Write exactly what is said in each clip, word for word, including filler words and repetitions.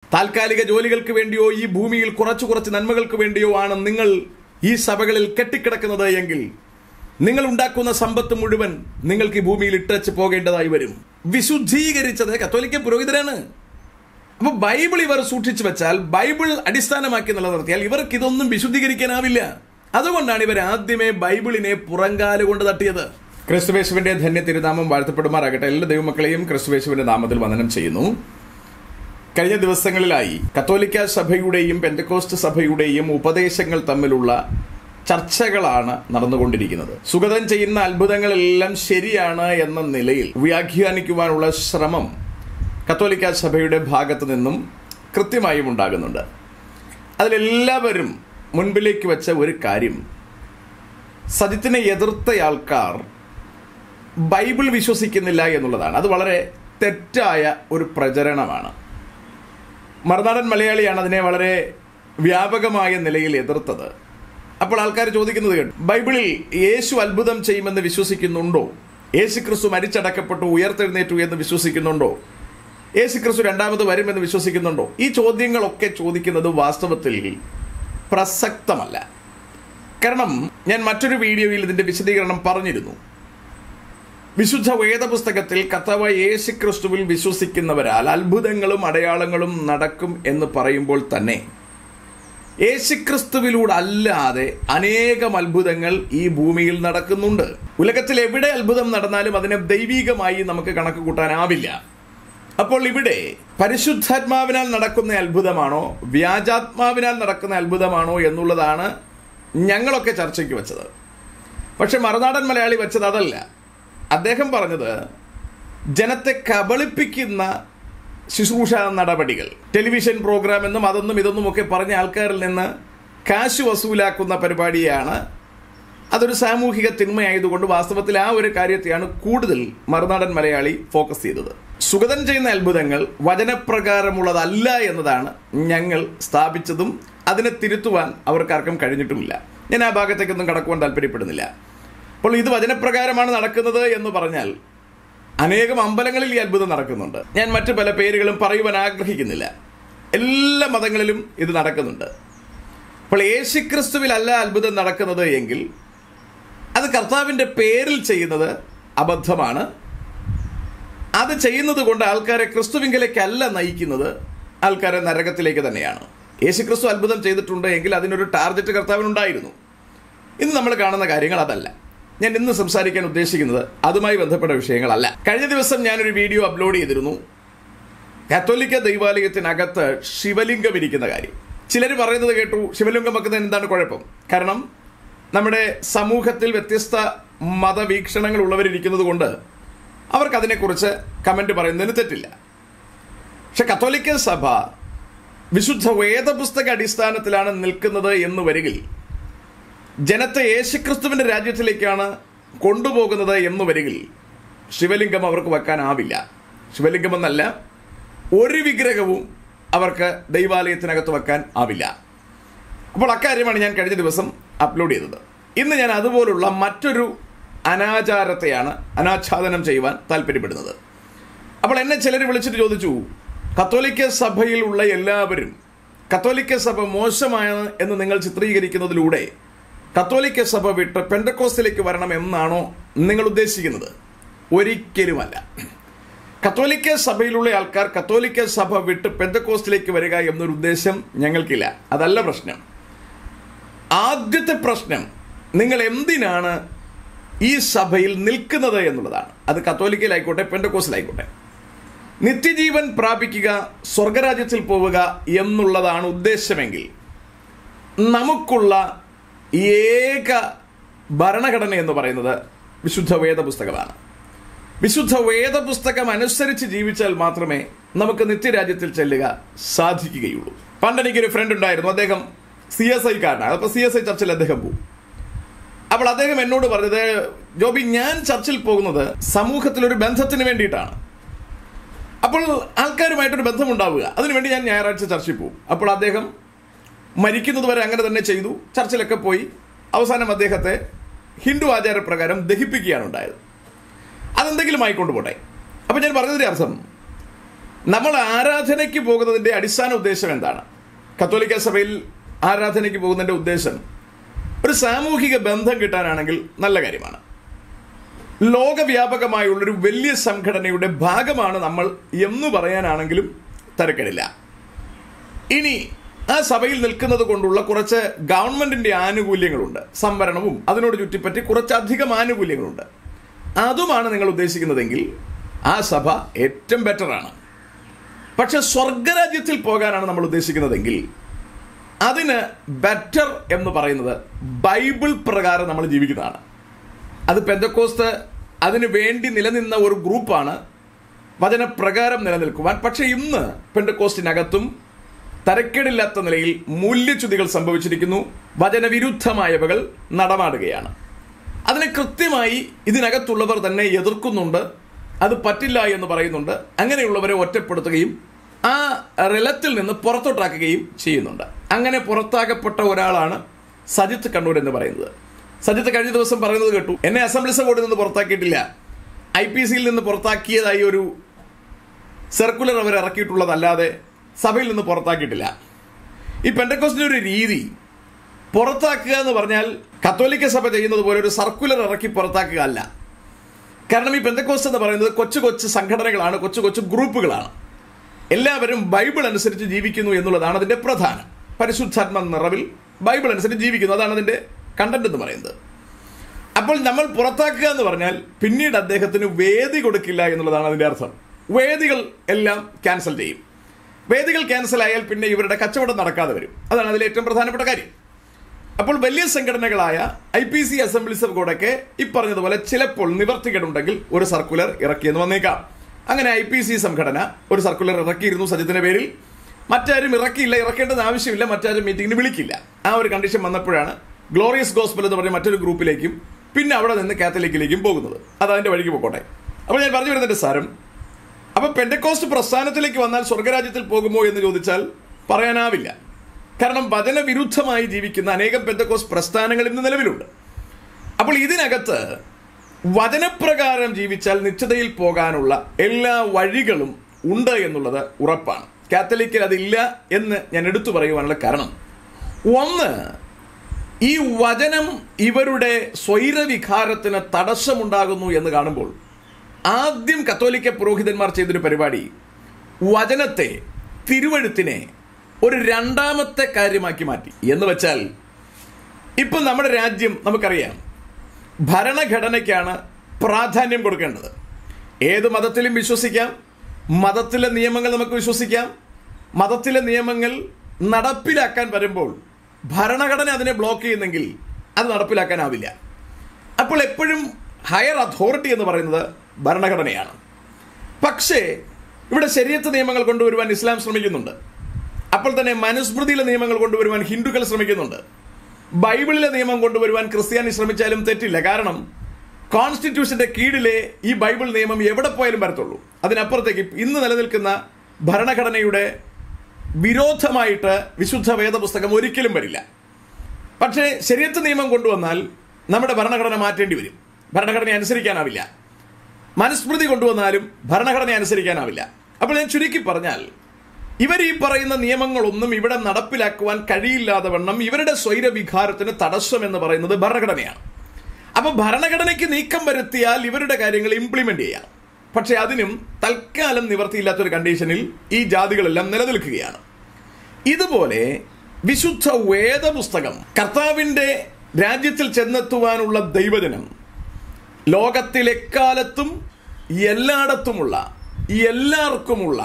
താൽക്കാലിക ജോലികൾക്ക് വേണ്ടിയോ ഈ ഭൂമിയിൽ കുറച്ചു കുറച്ച് നന്മകൾക്ക് വേണ്ടിയോ ആണ് നിങ്ങൾ ഈ സഭകളിൽ കെട്ടിക്കിടക്കുന്നത് എങ്കിൽ നിങ്ങൾ ഉണ്ടാക്കുന്ന സമ്പത്ത് മുഴുവൻ നിങ്ങൾക്ക് ഈ ഭൂമിയിൽ ഇട്ടച്ച് പോകേണ്ടതായി വരും. വിശുദ്ധീകരിച്ചത് കത്തോലിക്ക പുരോഹിതരാണ്. അപ്പൊ ബൈബിൾ ഇവർ സൂക്ഷിച്ചു വെച്ചാൽ, ബൈബിൾ അടിസ്ഥാനമാക്കി നിലനിർത്തിയാൽ ഇവർക്ക് ഇതൊന്നും വിശുദ്ധീകരിക്കാനാവില്ല. അതുകൊണ്ടാണ് ഇവർ ആദ്യമേ ബൈബിളിനെ പുറങ്കാല് കൊണ്ട് തട്ടിയത്. ക്രിസ്തുവേശുവിന്റെ ധന്യ തിരുനാമം വാഴ്ത്തപ്പെടുമാറാകട്ടെ. എല്ലാ ദൈവമക്കളെയും ക്രിസ്തുവേശുവിന്റെ നാമത്തിൽ വന്ദനം ചെയ്യുന്നു. കഴിഞ്ഞ ദിവസങ്ങളിലായി കത്തോലിക്ക സഭയുടെയും പെന്തക്കോസ്റ്റ് സഭയുടെയും ഉപദേശങ്ങൾ തമ്മിലുള്ള ചർച്ചകളാണ് നടന്നുകൊണ്ടിരിക്കുന്നത്. സുഗതൻ ചെയ്യുന്ന അത്ഭുതങ്ങളെല്ലാം ശരിയാണ് എന്ന നിലയിൽ വ്യാഖ്യാനിക്കുവാനുള്ള ശ്രമം കത്തോലിക്ക സഭയുടെ ഭാഗത്തു നിന്നും കൃത്യമായും ഉണ്ടാകുന്നുണ്ട്. അതിലെല്ലാവരും മുൻപിലേക്ക് വെച്ച ഒരു കാര്യം, സജിത്തിനെ എതിർത്ത ആൾക്കാർ ബൈബിൾ വിശ്വസിക്കുന്നില്ല എന്നുള്ളതാണ്. അത് വളരെ തെറ്റായ ഒരു പ്രചരണമാണ്. മറുനാടൻ മലയാളിയാണ് അതിനെ വളരെ വ്യാപകമായ നിലയിൽ എതിർത്തത്. അപ്പോൾ ആൾക്കാർ ചോദിക്കുന്നത് കേട്ടു, ബൈബിളിൽ യേശു അത്ഭുതം ചെയ്യുമെന്ന് വിശ്വസിക്കുന്നുണ്ടോ? യേശു ക്രിസ്തു മരിച്ചടക്കപ്പെട്ടു ഉയർത്തെഴുന്നേറ്റു എന്ന് വിശ്വസിക്കുന്നുണ്ടോ? യേശു ക്രിസ്തു രണ്ടാമത് വരുമെന്ന് വിശ്വസിക്കുന്നുണ്ടോ? ഈ ചോദ്യങ്ങളൊക്കെ ചോദിക്കുന്നത് വാസ്തവത്തിൽ പ്രസക്തമല്ല. കാരണം ഞാൻ മറ്റൊരു വീഡിയോയിൽ ഇതിന്റെ വിശദീകരണം പറഞ്ഞിരുന്നു. വിശുദ്ധ വേദപുസ്തകത്തിൽ കർത്താവായ യേശു ക്രിസ്തുവിൽ വിശ്വസിക്കുന്നവരാൽ അത്ഭുതങ്ങളും അടയാളങ്ങളും നടക്കും എന്ന് പറയുമ്പോൾ തന്നെ യേശുക്രിസ്തുവിലൂടെ അല്ലാതെ അനേകം അത്ഭുതങ്ങൾ ഈ ഭൂമിയിൽ നടക്കുന്നുണ്ട്. ഉലകത്തിൽ എവിടെ അത്ഭുതം നടന്നാലും അതിനെ ദൈവികമായി നമുക്ക് കണക്ക് കൂട്ടാനാവില്ല. അപ്പോൾ ഇവിടെ പരിശുദ്ധാത്മാവിനാൽ നടക്കുന്ന അത്ഭുതമാണോ വ്യാജാത്മാവിനാൽ നടക്കുന്ന അത്ഭുതമാണോ എന്നുള്ളതാണ് ഞങ്ങളൊക്കെ ചർച്ചയ്ക്ക് വെച്ചത്. പക്ഷെ മറുനാടൻ മലയാളി വെച്ചത് അതല്ല. അദ്ദേഹം പറഞ്ഞത് ജനത്തെ കബളിപ്പിക്കുന്ന ശുശ്രൂഷ നടപടികൾ, ടെലിവിഷൻ പ്രോഗ്രാം എന്നും അതൊന്നും ഇതൊന്നും ഒക്കെ പറഞ്ഞ ആൾക്കാരിൽ നിന്ന് കാശ് വസൂലാക്കുന്ന പരിപാടിയാണ്. അതൊരു സാമൂഹിക തിന്മയായതുകൊണ്ട് വാസ്തവത്തിൽ ആ ഒരു കാര്യത്തെയാണ് കൂടുതൽ മറുനാടൻ മലയാളി ഫോക്കസ് ചെയ്തത്. സുഗതൻ ചെയ്യുന്ന അത്ഭുതങ്ങൾ വചനപ്രകാരമുള്ളതല്ല എന്നതാണ് ഞങ്ങൾ സ്ഥാപിച്ചതും അതിനെ തിരുത്തുവാൻ അവർക്കാർക്കും കഴിഞ്ഞിട്ടുമില്ല. ഞാൻ ആ ഭാഗത്തേക്കൊന്നും കടക്കുവാൻ താല്പര്യപ്പെടുന്നില്ല. അപ്പോൾ ഇത് വചനപ്രകാരമാണ് നടക്കുന്നത് എന്ന് പറഞ്ഞാൽ അനേകം അമ്പലങ്ങളിൽ ഈ അത്ഭുതം നടക്കുന്നുണ്ട്. ഞാൻ മറ്റു പല പേരുകളും പറയുവാൻ ആഗ്രഹിക്കുന്നില്ല. എല്ലാ മതങ്ങളിലും ഇത് നടക്കുന്നുണ്ട്. അപ്പോൾ യേശുക്രിസ്തുവിലല്ല അത്ഭുതം നടക്കുന്നത് എങ്കിൽ അത് കർത്താവിൻ്റെ പേരിൽ ചെയ്യുന്നത് അബദ്ധമാണ്. അത് ചെയ്യുന്നത് കൊണ്ട് ആൾക്കാരെ ക്രിസ്തുവിങ്കലേക്കല്ല നയിക്കുന്നത്, ആൾക്കാരെ നരകത്തിലേക്ക് തന്നെയാണ്. യേശുക്രിസ്തു അത്ഭുതം ചെയ്തിട്ടുണ്ട് എങ്കിൽ അതിനൊരു ടാർഗറ്റ് കർത്താവിനുണ്ടായിരുന്നു. ഇന്ന് നമ്മൾ കാണുന്ന കാര്യങ്ങൾ അതല്ല. ഞാൻ ഇന്ന് സംസാരിക്കാൻ ഉദ്ദേശിക്കുന്നത് അതുമായി ബന്ധപ്പെട്ട വിഷയങ്ങളല്ല. കഴിഞ്ഞ ദിവസം ഞാനൊരു വീഡിയോ അപ്ലോഡ് ചെയ്തിരുന്നു. കത്തോലിക്ക ദൈവാലയത്തിനകത്ത് ശിവലിംഗം ഇരിക്കുന്ന കാര്യം. ചിലർ പറയുന്നത് കേട്ടു, ശിവലിംഗം വെക്കുന്നത് എന്താണ് കുഴപ്പം? കാരണം നമ്മുടെ സമൂഹത്തിൽ വ്യത്യസ്ത മതവീക്ഷണങ്ങൾ ഉള്ളവരിയ്ക്കുന്നത് കൊണ്ട് അവർക്ക് അതിനെക്കുറിച്ച് കമന്റ് പറയുന്നതിന് തെറ്റില്ല. പക്ഷെ കത്തോലിക്ക സഭ വിശുദ്ധ വേദപുസ്തക അടിസ്ഥാനത്തിലാണ് നിൽക്കുന്നത് എന്ന് വരികിൽ, ജനത്തെ യേശുക്രിസ്തുവിന്റെ രാജ്യത്തിലേക്കാണ് കൊണ്ടുപോകുന്നത് എന്ന് വരികിൽ ശിവലിംഗം അവർക്ക് വെക്കാനാവില്ല. ശിവലിംഗം എന്നല്ല, ഒരു വിഗ്രഹവും അവർക്ക് ദൈവാലയത്തിനകത്ത് വെക്കാൻ ആവില്ല. അപ്പോൾ അക്കാര്യമാണ് ഞാൻ കഴിഞ്ഞ ദിവസം അപ്ലോഡ് ചെയ്തത്. ഇന്ന് ഞാൻ അതുപോലുള്ള മറ്റൊരു അനാചാരത്തെയാണ് അനാച്ഛാദനം ചെയ്യുവാൻ താല്പര്യപ്പെടുന്നത്. അപ്പോൾ എന്നെ ചിലർ വിളിച്ചിട്ട് ചോദിച്ചു, കത്തോലിക്ക സഭയിലുള്ള എല്ലാവരും കത്തോലിക്ക സഭ മോശമാണ് എന്ന് നിങ്ങൾ ചിത്രീകരിക്കുന്നതിലൂടെ കത്തോലിക്ക സഭ വിട്ട് പെന്തക്കോസ്തിലേക്ക് വരണം എന്നാണോ നിങ്ങൾ ഉദ്ദേശിക്കുന്നത്? ഒരിക്കലുമല്ല. കത്തോലിക്ക സഭയിലുള്ള ആൾക്കാർ കത്തോലിക്ക സഭ വിട്ട് പെന്തക്കോസ്തിലേക്ക് വരിക എന്നൊരു ഉദ്ദേശം ഞങ്ങൾക്കില്ല. അതല്ല പ്രശ്നം. ആദ്യത്തെ പ്രശ്നം, നിങ്ങൾ എന്തിനാണ് ഈ സഭയിൽ നിൽക്കുന്നത് എന്നുള്ളതാണ്. അത് കത്തോലിക്കയിലായിക്കോട്ടെ പെന്തക്കോസ്തിലായിക്കോട്ടെ. നിത്യജീവൻ പ്രാപിക്കുക, സ്വർഗരാജ്യത്തിൽ പോവുക എന്നുള്ളതാണ് ഉദ്ദേശമെങ്കിൽ നമുക്കുള്ള ഏക ഭരണഘടന എന്ന് പറയുന്നത് വിശുദ്ധ വേദപുസ്തകമാണ്. വിശുദ്ധ വേദപുസ്തകം അനുസരിച്ച് ജീവിച്ചാൽ മാത്രമേ നമുക്ക് നിത്യരാജ്യത്തിൽ ചെല്ലുക സാധിക്കുകയുള്ളൂ. പണ്ട് എനിക്കൊരു ഫ്രണ്ട് ഉണ്ടായിരുന്നു. അദ്ദേഹം സി എസ് ഐ കാരനാണ്. അപ്പോൾ സി എസ് ഐ ചർച്ചിൽ അദ്ദേഹം പോകും. അപ്പോൾ അദ്ദേഹം എന്നോട് പറഞ്ഞത്, ജോബി, ഞാൻ ചർച്ചിൽ പോകുന്നത് സമൂഹത്തിലൊരു ബന്ധത്തിന് വേണ്ടിയിട്ടാണ്. അപ്പോൾ ആൾക്കാരുമായിട്ടൊരു ബന്ധമുണ്ടാവുക, അതിനുവേണ്ടി ഞാൻ ഞായറാഴ്ച ചർച്ചിൽ പോകും. അപ്പോൾ അദ്ദേഹം മരിക്കുന്നത് വരെ അങ്ങനെ തന്നെ ചെയ്തു. ചർച്ചിലൊക്കെ പോയി അവസാനം അദ്ദേഹത്തെ ഹിന്ദു ആചാരപ്രകാരം ദഹിപ്പിക്കുകയാണ് ഉണ്ടായത്. അതെന്തെങ്കിലും ആയിക്കൊണ്ട് പോട്ടെ. അപ്പം ഞാൻ പറഞ്ഞതിൻ്റെ അർത്ഥം, നമ്മൾ ആരാധനയ്ക്ക് പോകുന്നതിൻ്റെ അടിസ്ഥാന ഉദ്ദേശം എന്താണ്? കത്തോലിക്ക സഭയിൽ ആരാധനയ്ക്ക് പോകുന്നതിൻ്റെ ഉദ്ദേശം ഒരു സാമൂഹിക ബന്ധം കിട്ടാനാണെങ്കിൽ നല്ല കാര്യമാണ്. ലോകവ്യാപകമായുള്ളൊരു വലിയ സംഘടനയുടെ ഭാഗമാണ് നമ്മൾ എന്ന് പറയാനാണെങ്കിലും തരക്കേടില്ല. ഇനി ആ സഭയിൽ നിൽക്കുന്നത് കൊണ്ടുള്ള കുറച്ച് ഗവൺമെന്റിന്റെ ആനുകൂല്യങ്ങളുണ്ട്, സംവരണവും അതിനോട് ചുറ്റിപ്പറ്റി കുറച്ചധികം ആനുകൂല്യങ്ങളുണ്ട്. അതുമാണ് നിങ്ങൾ ഉദ്ദേശിക്കുന്നതെങ്കിൽ ആ സഭ ഏറ്റവും ബെറ്ററാണ്. പക്ഷെ സ്വർഗരാജ്യത്തിൽ പോകാനാണ് നമ്മൾ ഉദ്ദേശിക്കുന്നതെങ്കിൽ അതിന് ബെറ്റർ എന്ന് പറയുന്നത് ബൈബിൾ പ്രകാരം നമ്മൾ ജീവിക്കുന്നതാണ്. അത് പെന്തക്കോസ്ത് അതിനു വേണ്ടി നിലനിന്ന ഒരു ഗ്രൂപ്പാണ്, വചനപ്രകാരം നിലനിൽക്കുവാൻ. പക്ഷെ ഇന്ന് പെന്തക്കോസ്റ്റിനകത്തും തരക്കേടില്ലാത്ത നിലയിൽ മൂല്യച്യുതികൾ സംഭവിച്ചിരിക്കുന്നു, വചനവിരുദ്ധമായവകൾ നടമാടുകയാണ്. അതിനെ കൃത്യമായി ഇതിനകത്തുള്ളവർ തന്നെ എതിർക്കുന്നുണ്ട്, അത് പറ്റില്ല എന്ന് പറയുന്നുണ്ട്. അങ്ങനെയുള്ളവരെ ഒറ്റപ്പെടുത്തുകയും ആ റിലത്തിൽ നിന്ന് പുറത്തോട്ടാക്കുകയും ചെയ്യുന്നുണ്ട്. അങ്ങനെ പുറത്താക്കപ്പെട്ട ഒരാളാണ് സജിത്ത് കണ്ണൂർ എന്ന് പറയുന്നത്. സജിത്ത് കഴിഞ്ഞ ദിവസം പറയുന്നത് കേട്ടു, എന്നെ അസംബ്ലീസ് ബോർഡിൽ നിന്ന് പുറത്താക്കിയിട്ടില്ല, ഐ പി സിയിൽ നിന്ന് പുറത്താക്കിയതായി ഒരു സർക്കുലർ അവർ ഇറക്കിയിട്ടുള്ളതല്ലാതെ സഭയിൽ നിന്ന് പുറത്താക്കിയിട്ടില്ല. ഈ പെന്തക്കോസ്റ്റിന്റെ ഒരു രീതി പുറത്താക്കുക എന്ന് പറഞ്ഞാൽ കത്തോലിക്ക സഭ ചെയ്യുന്നത് പോലെ ഒരു സർക്കുലർ ഇറക്കി പുറത്താക്കുക അല്ല. കാരണം ഈ പെന്തക്കോസ്റ്റ് എന്ന് പറയുന്നത് കൊച്ചു കൊച്ചു സംഘടനകളാണ്, കൊച്ചു കൊച്ചു ഗ്രൂപ്പുകളാണ്. എല്ലാവരും ബൈബിൾ അനുസരിച്ച് ജീവിക്കുന്നു എന്നുള്ളതാണ് അതിന്റെ പ്രധാനം. പരിശുദ്ധാത്മ നിറവിൽ ബൈബിൾ അനുസരിച്ച് ജീവിക്കുന്നു, അതാണ് അതിന്റെ കണ്ടന്റ് എന്ന് പറയുന്നത്. അപ്പോൾ നമ്മൾ പുറത്താക്കുക എന്ന് പറഞ്ഞാൽ പിന്നീട് അദ്ദേഹത്തിന് വേദി കൊടുക്കില്ല എന്നുള്ളതാണ് അതിന്റെ അർത്ഥം. വേദികൾ എല്ലാം ക്യാൻസൽ ചെയ്യും. വേദികൾ ക്യാൻസൽ ആയാൽ പിന്നെ ഇവരുടെ കച്ചവടം നടക്കാതെ വരും. അതാണ് അതിലെ ഏറ്റവും പ്രധാനപ്പെട്ട കാര്യം. അപ്പോൾ വലിയ സംഘടനകളായ I P C assemblies of ഗോഡൊക്കെ ഈ പറഞ്ഞതുപോലെ ചിലപ്പോൾ നിവർത്തികേടുണ്ടെങ്കിൽ ഒരു സർക്കുലർ ഇറക്കിയെന്ന് വന്നേക്കാം. അങ്ങനെ ഐ പി സി സംഘടന ഒരു സർക്കുലർ ഇറക്കിയിരുന്നു സജിത്തിന്റെ പേരിൽ. മറ്റാരും ഇറക്കിയില്ല, ഇറക്കേണ്ടത് ആവശ്യമില്ല, മറ്റാരും മീറ്റിംഗിന് വിളിക്കില്ല. ആ ഒരു കണ്ടീഷൻ വന്നപ്പോഴാണ് ഗ്ലോറിയസ് ഗോസ്പൽ എന്ന് പറഞ്ഞ മറ്റൊരു ഗ്രൂപ്പിലേക്കും പിന്നെ അവിടെ നിന്ന് കാത്തലിക്കിലേക്കും പോകുന്നത്. അത് അതിന്റെ വഴിക്ക് പോകട്ടെ. അപ്പോൾ ഞാൻ പറഞ്ഞു വരുന്നതിന്റെ സാരം, അപ്പൊ പെന്തക്കോസ്റ്റ് പ്രസ്ഥാനത്തിലേക്ക് വന്നാൽ സ്വർഗരാജ്യത്തിൽ പോകുമോ എന്ന് ചോദിച്ചാൽ പറയാനാവില്ല. കാരണം വചനവിരുദ്ധമായി ജീവിക്കുന്ന അനേകം പെന്തക്കോസ്റ്റ് പ്രസ്ഥാനങ്ങൾ ഇന്ന് നിലവിലുണ്ട്. അപ്പോൾ ഇതിനകത്ത് വചനപ്രകാരം ജീവിച്ചാൽ നിശ്ചതയിൽ പോകാനുള്ള എല്ലാ വഴികളും ഉണ്ട് എന്നുള്ളത് ഉറപ്പാണ്. കാത്തലിക്കിൽ അതില്ല എന്ന് ഞാൻ എടുത്തു പറയുവാനുള്ള കാരണം, ഒന്ന്, ഈ വചനം ഇവരുടെ സ്വൈരവികാരത്തിന് തടസ്സമുണ്ടാകുന്നു എന്ന് കാണുമ്പോൾ ആദ്യം കത്തോലിക്ക പുരോഹിതന്മാർ ചെയ്തൊരു പരിപാടി വചനത്തെ, തിരുവഴുത്തിനെ ഒരു രണ്ടാമത്തെ കാര്യമാക്കി മാറ്റി. എന്ന് വെച്ചാൽ ഇപ്പം നമ്മുടെ രാജ്യം നമുക്കറിയാം, ഭരണഘടനയ്ക്കാണ് പ്രാധാന്യം കൊടുക്കേണ്ടത്. ഏത് മതത്തിലും വിശ്വസിക്കാം, മതത്തിലെ നിയമങ്ങൾ നമുക്ക് വിശ്വസിക്കാം. മതത്തിലെ നിയമങ്ങൾ നടപ്പിലാക്കാൻ വരുമ്പോൾ ഭരണഘടന അതിനെ ബ്ലോക്ക് ചെയ്യുന്നെങ്കിൽ അത് നടപ്പിലാക്കാനാവില്ല. അപ്പോൾ എപ്പോഴും ഹയർ അതോറിറ്റി എന്ന് പറയുന്നത് ഭരണഘടനയാണ്. പക്ഷേ ഇവിടെ ശരീഅത്ത് നിയമങ്ങൾ കൊണ്ടുവരുവാൻ ഇസ്ലാം ശ്രമിക്കുന്നുണ്ട്. അപ്പോൾ തന്നെ മനുസ്മൃതിയിലെ നിയമങ്ങൾ കൊണ്ടുവരുവാൻ ഹിന്ദുക്കൾ ശ്രമിക്കുന്നുണ്ട്. ബൈബിളിലെ നിയമം കൊണ്ടുവരുവാൻ ക്രിസ്ത്യാനി ശ്രമിച്ചാലും തെറ്റില്ല. കാരണം കോൺസ്റ്റിറ്റ്യൂഷന്റെ കീഴിലെ ഈ ബൈബിൾ നിയമം എവിടെ പോയാലും വരത്തുള്ളൂ. അതിനപ്പുറത്തേക്ക് ഇന്ന് നിലനിൽക്കുന്ന ഭരണഘടനയുടെ വിരോധമായിട്ട് വിശുദ്ധ വേദപുസ്തകം ഒരിക്കലും വരില്ല. പക്ഷേ ശരീഅത്ത് നിയമം കൊണ്ടുവന്നാൽ നമ്മുടെ ഭരണഘടന മാറ്റേണ്ടി വരും. ഭരണഘടന അനുസരിക്കാനാവില്ല. മനുസ്മൃതി കൊണ്ടുവന്നാലും ഭരണഘടന അനുസരിക്കാനാവില്ല. അപ്പോൾ ഞാൻ ചുരുക്കി പറഞ്ഞാൽ, ഇവർ ഈ പറയുന്ന നിയമങ്ങളൊന്നും ഇവിടെ നടപ്പിലാക്കുവാൻ കഴിയില്ലാതെ വണ്ണം ഇവരുടെ സ്വൈരവികാരത്തിന് തടസ്സം എന്ന് പറയുന്നത് ഭരണഘടനയാണ്. അപ്പൊ ഭരണഘടനയ്ക്ക് നീക്കം വരുത്തിയാൽ ഇവരുടെ കാര്യങ്ങൾ ഇംപ്ലിമെന്റ് ചെയ്യാം. പക്ഷെ അതിനും തൽക്കാലം നിവർത്തിയില്ലാത്തൊരു കണ്ടീഷനിൽ ഈ ജാതികളെല്ലാം നിലനിൽക്കുകയാണ്. ഇതുപോലെ വിശുദ്ധ വേദപുസ്തകം, കർത്താവിന്റെ രാജ്യത്തിൽ ചെന്നെത്തുവാനുള്ള ദൈവജനം, ലോകത്തിലെക്കാലത്തും എല്ലായിടത്തുമുള്ള എല്ലാവർക്കുമുള്ള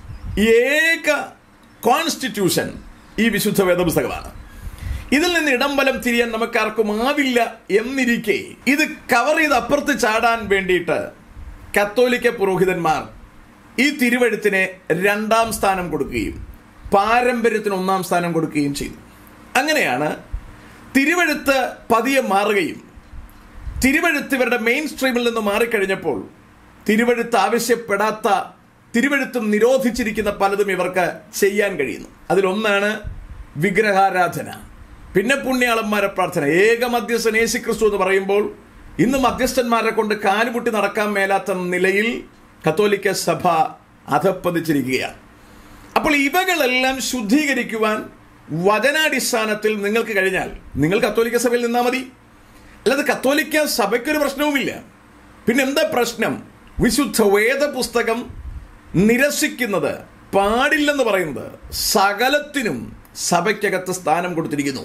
ഏക കോൺസ്റ്റിറ്റ്യൂഷൻ ഈ വിശുദ്ധ വേദപുസ്തകമാണ്. ഇതിൽ നിന്ന് ഇടംബലം തിരിയാൻ നമുക്കാർക്കും ആവില്ല എന്നിരിക്കെ ഇത് കവർ ചെയ്ത് അപ്പുറത്ത് ചാടാൻ വേണ്ടിയിട്ട് കത്തോലിക്ക പുരോഹിതന്മാർ ഈ തിരുവഴുത്തിനെ രണ്ടാം സ്ഥാനം കൊടുക്കുകയും പാരമ്പര്യത്തിന് ഒന്നാം സ്ഥാനം കൊടുക്കുകയും ചെയ്തു. അങ്ങനെയാണ് തിരുവഴുത്ത് പതിയെ മാറുകയും തിരുവഴുത്ത് ഇവരുടെ മെയിൻ സ്ട്രീമിൽ നിന്ന് മാറിക്കഴിഞ്ഞപ്പോൾ തിരുവഴുത്ത് ആവശ്യപ്പെടാത്ത, തിരുവഴുത്തും നിരോധിച്ചിരിക്കുന്ന പലതും ഇവർക്ക് ചെയ്യാൻ കഴിയുന്നു. അതിലൊന്നാണ് വിഗ്രഹാരാധന, പിന്നെ പുണ്യാളന്മാരെ പ്രാർത്ഥന. ഏക മധ്യസ്ഥൻ യേശുക്രിസ്തു എന്ന് പറയുമ്പോൾ ഇന്ന് മധ്യസ്ഥന്മാരെ കൊണ്ട് കാലുമുട്ടി നടക്കാൻ മേലാത്ത നിലയിൽ കത്തോലിക്ക സഭ അധപ്പതിച്ചിരിക്കുകയാണ്. അപ്പോൾ ഇവകളെല്ലാം ശുദ്ധീകരിക്കുവാൻ വചനാടിസ്ഥാനത്തിൽ നിങ്ങൾക്ക് കഴിഞ്ഞാൽ നിങ്ങൾ കത്തോലിക്ക സഭയിൽ നിന്നാൽ മതി. അല്ലാതെ കത്തോലിക്ക സഭയ്ക്കൊരു പ്രശ്നവുമില്ല. പിന്നെ എന്താ പ്രശ്നം? വിശുദ്ധ വേദ പുസ്തകം നിരസിക്കുന്നത്, പാടില്ലെന്ന് പറയുന്നത് സകലത്തിനും സഭയ്ക്കകത്ത് സ്ഥാനം കൊടുത്തിരിക്കുന്നു.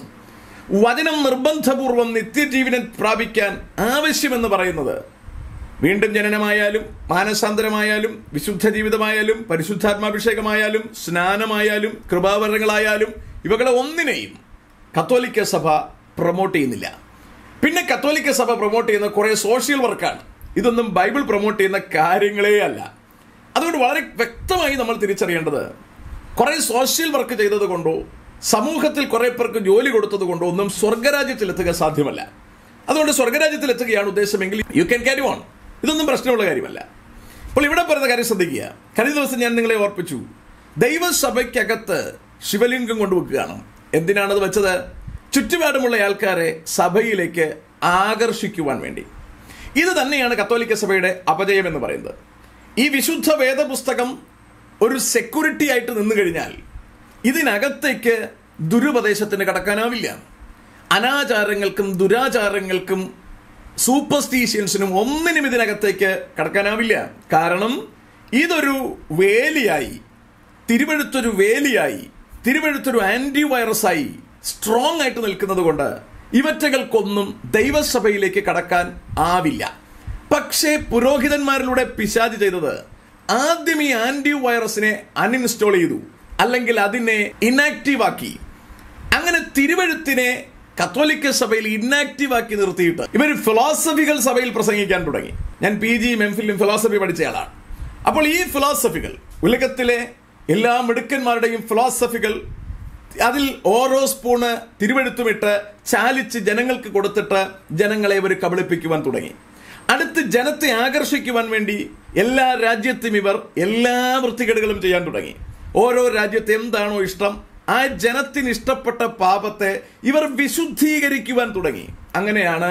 വചനം നിർബന്ധപൂർവം നിത്യജീവനം പ്രാപിക്കാൻ ആവശ്യമെന്ന് പറയുന്നത് വീണ്ടും ജനനമായാലും മാനസാന്തരമായാലും വിശുദ്ധ ജീവിതമായാലും പരിശുദ്ധാത്മാഭിഷേകമായാലും സ്നാനമായാലും കൃപാവരങ്ങളായാലും ഇവകളെ ഒന്നിനെയും കത്തോലിക്ക സഭ പ്രൊമോട്ട് ചെയ്യുന്നില്ല. പിന്നെ കത്തോലിക്ക സഭ പ്രൊമോട്ട് ചെയ്യുന്ന കുറേ സോഷ്യൽ വർക്കാണ്. ഇതൊന്നും ബൈബിൾ പ്രൊമോട്ട് ചെയ്യുന്ന കാര്യങ്ങളേ അല്ല. അതുകൊണ്ട് വളരെ വ്യക്തമായി നമ്മൾ തിരിച്ചറിയേണ്ടത്, കുറേ സോഷ്യൽ വർക്ക് ചെയ്തത് കൊണ്ടോ സമൂഹത്തിൽ കുറേ പേർക്ക് ജോലി കൊടുത്തത് കൊണ്ടോ ഒന്നും സ്വർഗരാജ്യത്തിലെത്തുക സാധ്യമല്ല. അതുകൊണ്ട് സ്വർഗരാജ്യത്തിലെത്തുകയാണ് ഉദ്ദേശമെങ്കിൽ യു ക്യാൻ ക്യാരി ഓൺ. ഇതൊന്നും പ്രശ്നമുള്ള കാര്യമല്ല. അപ്പോൾ ഇവിടെ പറയുന്ന കാര്യം ശ്രദ്ധിക്കുക. കഴിഞ്ഞ ദിവസം ഞാൻ നിങ്ങളെ ഓർപ്പിച്ചു, ദൈവസഭയ്ക്കകത്ത് ശിവലിംഗം കൊണ്ടുവെക്കുകയാണ്. എന്തിനാണത് വെച്ചത്? ചുറ്റുപാടുമുള്ള ആൾക്കാരെ സഭയിലേക്ക് ആകർഷിക്കുവാൻ വേണ്ടി. ഇത് തന്നെയാണ് കത്തോലിക്ക സഭയുടെ അപജയം എന്ന് പറയുന്നത്. ഈ വിശുദ്ധ വേദപുസ്തകം ഒരു സെക്യൂരിറ്റി ആയിട്ട് നിന്നു കഴിഞ്ഞാൽ ഇതിനകത്തേക്ക് ദുരുപദേശത്തിന് കടക്കാനാവില്ല. അനാചാരങ്ങൾക്കും ദുരാചാരങ്ങൾക്കും സൂപ്പർസ്റ്റീഷ്യൻസിനും ഒന്നിനും ഇതിനകത്തേക്ക് കടക്കാനാവില്ല. കാരണം ഇതൊരു വേലിയായി, തിരുവെഴുത്തൊരു വേലിയായി, തിരുവെഴുത്തൊരു ആന്റി വൈറസായി സ്ട്രോങ് ആയിട്ട് നിൽക്കുന്നത് കൊണ്ട് ഇവറ്റകൾക്കൊന്നും ദൈവസഭയിലേക്ക് കടക്കാൻ ആവില്ല. പക്ഷേ പുരോഹിതന്മാരിലൂടെ പിശാച് ചെയ്തത് ആദ്യം ഈ ആന്റി വൈറസിനെ അൺഇൻസ്റ്റാൾ ചെയ്തു, അല്ലെങ്കിൽ അതിനെ ഇനാക്റ്റീവ് ആക്കി. അങ്ങനെ തിരുവെഴുത്തിനെ കത്തോലിക്ക സഭയിൽ ഇന്നാക്റ്റീവ് ആക്കി നിർത്തിയിട്ട് ഇവർ ഫിലോസഫികൾ സഭയിൽ പ്രസംഗിക്കാൻ തുടങ്ങി. ഞാൻ പി ജിയും എം ഫിലും ഫിലോസഫി പഠിച്ചയാളാണ്. അപ്പോൾ ഈ ഫിലോസഫികൾ, ഉലകത്തിലെ എല്ലാ മിടുക്കന്മാരുടെയും ഫിലോസഫികൾ, അതിൽ ഓരോ സ്പൂണ് തിരുവെഴുത്തുമിട്ട് ചാലിച്ച് ജനങ്ങൾക്ക് കൊടുത്തിട്ട് ജനങ്ങളെ ഇവർ കബളിപ്പിക്കുവാൻ തുടങ്ങി. അടുത്ത് ജനത്തെ ആകർഷിക്കുവാൻ വേണ്ടി എല്ലാ രാജ്യത്തും ഇവർ എല്ലാ വൃത്തികേടുകളും ചെയ്യാൻ തുടങ്ങി. ഓരോ രാജ്യത്ത് എന്താണോ ഇഷ്ടം, ആ ജനത്തിന് ഇഷ്ടപ്പെട്ട പാപത്തെ ഇവർ വിശുദ്ധീകരിക്കുവാൻ തുടങ്ങി. അങ്ങനെയാണ്